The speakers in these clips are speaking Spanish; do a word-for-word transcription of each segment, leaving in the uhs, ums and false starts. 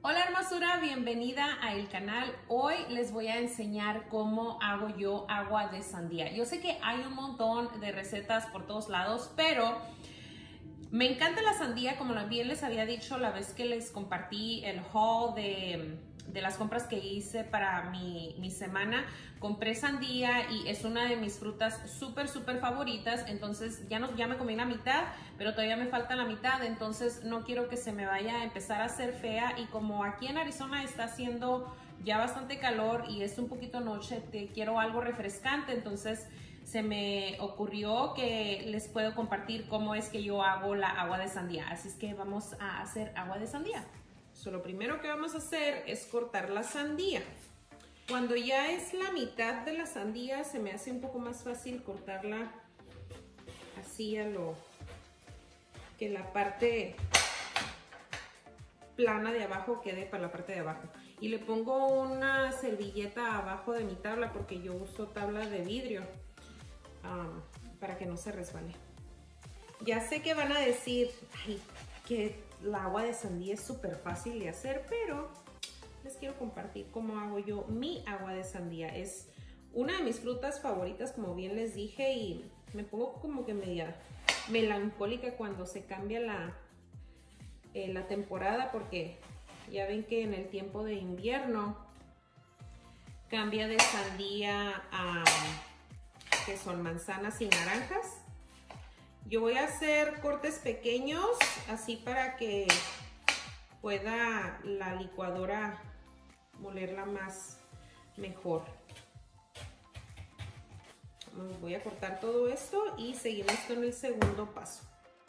Hola hermosura, bienvenida al canal. Hoy les voy a enseñar cómo hago yo agua de sandía. Yo sé que hay un montón de recetas por todos lados, pero me encanta la sandía, como bien les había dicho la vez que les compartí el haul de, de las compras que hice para mi, mi semana. Compré sandía y es una de mis frutas súper, súper favoritas. Entonces ya, no, ya me comí la mitad, pero todavía me falta la mitad. Entonces no quiero que se me vaya a empezar a hacer fea. Y como aquí en Arizona está haciendo ya bastante calor y es un poquito noche, te quiero algo refrescante. Entonces se me ocurrió que les puedo compartir cómo es que yo hago la agua de sandía. Así es que vamos a hacer agua de sandía. So, lo primero que vamos a hacer es cortar la sandía. Cuando ya es la mitad de la sandía, se me hace un poco más fácil cortarla así a lo que la parte plana de abajo quede para la parte de abajo. Y le pongo una servilleta abajo de mi tabla porque yo uso tabla de vidrio um, para que no se resbale. Ya sé que van a decir, ay, que la agua de sandía es súper fácil de hacer, pero les quiero compartir cómo hago yo mi agua de sandía. Es una de mis frutas favoritas, como bien les dije, y me pongo como que media melancólica cuando se cambia la, eh, la temporada, porque ya ven que en el tiempo de invierno cambia de sandía a que son manzanas y naranjas. Yo voy a hacer cortes pequeños, así para que pueda la licuadora molerla más mejor. Voy a cortar todo esto y seguimos con el segundo paso.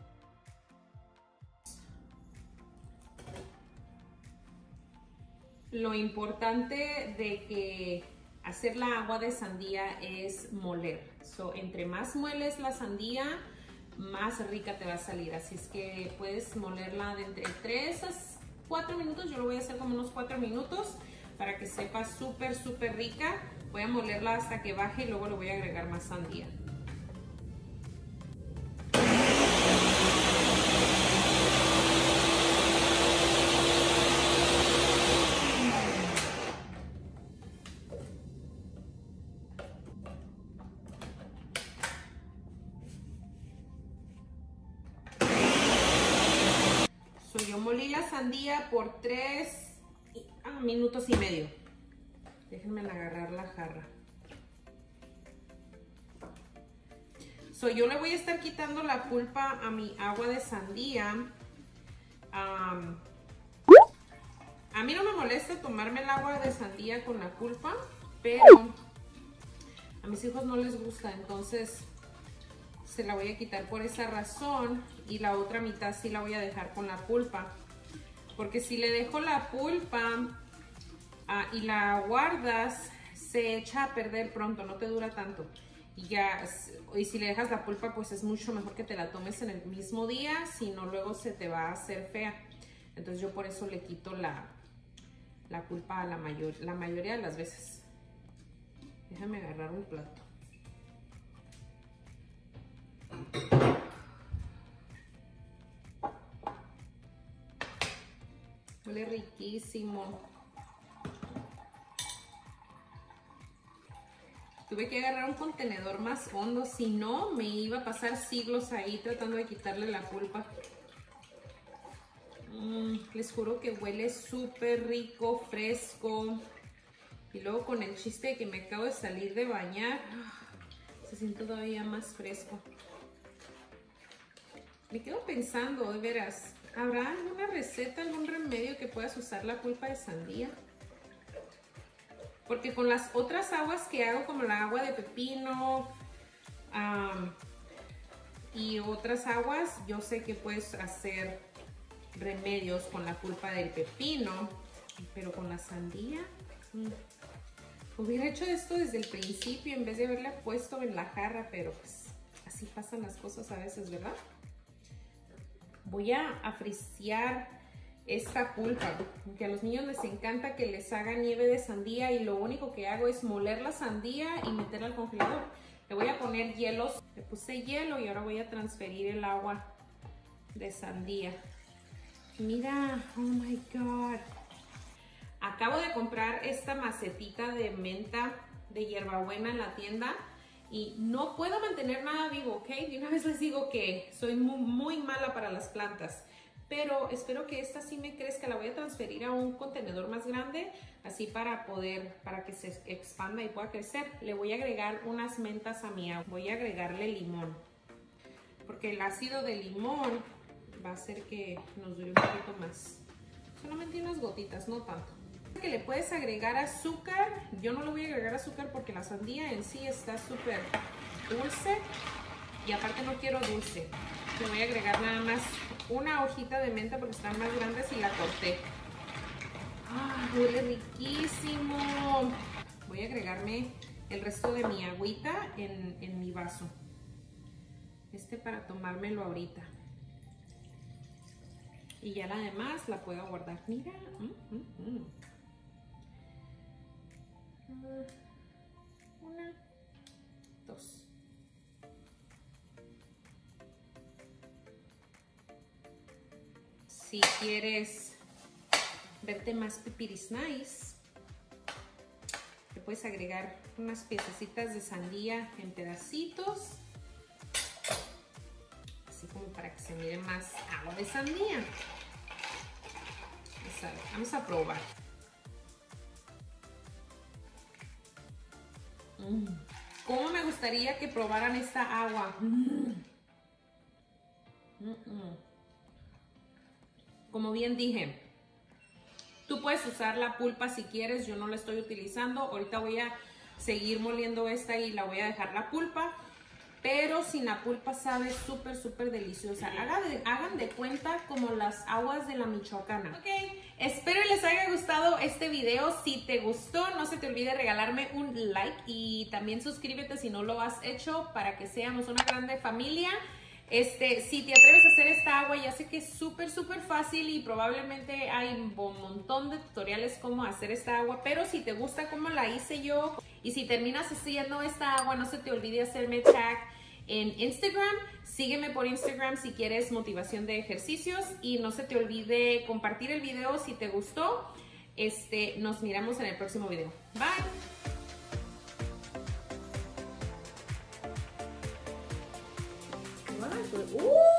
Lo importante de que hacer la agua de sandía es moler. So, entre más mueles la sandía, más rica te va a salir. Así es que puedes molerla de entre tres a cuatro minutos. Yo lo voy a hacer como unos cuatro minutos para que sepa súper, súper rica. Voy a molerla hasta que baje y luego le voy a agregar más sandía. So, yo molí la sandía por tres Ah, minutos y medio. Déjenme agarrar la jarra. So, yo le voy a estar quitando la pulpa a mi agua de sandía. Um, a mí no me molesta tomarme el agua de sandía con la pulpa, pero a mis hijos no les gusta, entonces se la voy a quitar por esa razón, y la otra mitad sí la voy a dejar con la pulpa. Porque si le dejo la pulpa uh, y la guardas, se echa a perder pronto, no te dura tanto. Y, ya, y si le dejas la pulpa, pues es mucho mejor que te la tomes en el mismo día, si no luego se te va a hacer fea. Entonces yo por eso le quito la, la pulpa a la, mayor, la mayoría de las veces. Déjame agarrar un plato. Huele riquísimo. Tuve que agarrar un contenedor más hondo, si no me iba a pasar siglos ahí tratando de quitarle la pulpa. Mm, les juro que huele súper rico, fresco. Y luego con el chiste de que me acabo de salir de bañar, se siente todavía más fresco. Me quedo pensando, de veras, ¿habrá alguna receta, algún remedio que puedas usar la pulpa de sandía? Porque con las otras aguas que hago, como la agua de pepino um, y otras aguas, yo sé que puedes hacer remedios con la pulpa del pepino, pero con la sandía, mm, hubiera hecho esto desde el principio en vez de haberla puesto en la jarra, pero pues así pasan las cosas a veces, ¿verdad? Voy a, a frisear esta pulpa, que a los niños les encanta que les haga nieve de sandía, y lo único que hago es moler la sandía y meterla al congelador. Le voy a poner hielos, le puse hielo y ahora voy a transferir el agua de sandía. Mira, oh my god, acabo de comprar esta macetita de menta de hierbabuena en la tienda y no puedo mantener nada vivo, ¿ok? De una vez les digo que soy muy, muy mala para las plantas, pero espero que esta sí me crezca. La voy a transferir a un contenedor más grande, así para poder, para que se expanda y pueda crecer. Le voy a agregar unas mentas a mi agua. Voy a agregarle limón, porque el ácido de limón va a hacer que nos dure un poquito más. Solamente unas gotitas, no tanto. Que le puedes agregar azúcar. Yo no le voy a agregar azúcar porque la sandía en sí está súper dulce y aparte no quiero dulce. Le voy a agregar nada más una hojita de menta porque están más grandes y la corté. ¡Ah, huele riquísimo! Voy a agregarme el resto de mi agüita en, en mi vaso. Este para tomármelo ahorita. Y ya la demás la puedo guardar. Mira. Mm, mm, mm. Una, dos. Si quieres verte más pipiris nice, le puedes agregar unas piececitas de sandía en pedacitos, así como para que se mire más agua de sandía. Vamos a ver, vamos a probar. Mm. ¿Cómo me gustaría que probaran esta agua? Mm. Mm -mm. Como bien dije, tú puedes usar la pulpa si quieres. Yo no la estoy utilizando. Ahorita voy a seguir moliendo esta y la voy a dejar la pulpa. Pero sin la pulpa sabe súper, súper deliciosa. Hagan de, hagan de cuenta como las aguas de la Michoacana. Ok, espero les haya gustado este video. Si te gustó, no se te olvide regalarme un like. Y también suscríbete si no lo has hecho para que seamos una grande familia. Este, si te atreves a hacer esta agua, ya sé que es súper, súper fácil y probablemente hay un montón de tutoriales cómo hacer esta agua. Pero si te gusta cómo la hice yo y si terminas haciendo esta agua, no se te olvide hacerme tag en Instagram. Sígueme por Instagram si quieres motivación de ejercicios y no se te olvide compartir el video si te gustó. Este, nos miramos en el próximo video. Bye. ¡Uh!